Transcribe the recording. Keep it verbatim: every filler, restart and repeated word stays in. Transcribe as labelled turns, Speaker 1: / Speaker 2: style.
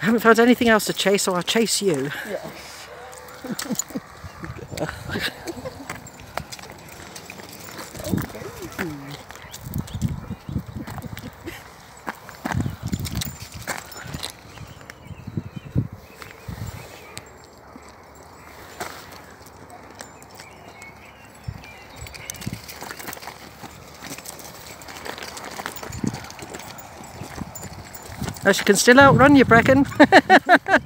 Speaker 1: haven't found anything else to chase, so I'll chase you.
Speaker 2: Yes.
Speaker 1: Oh, she can still outrun you, Brecken.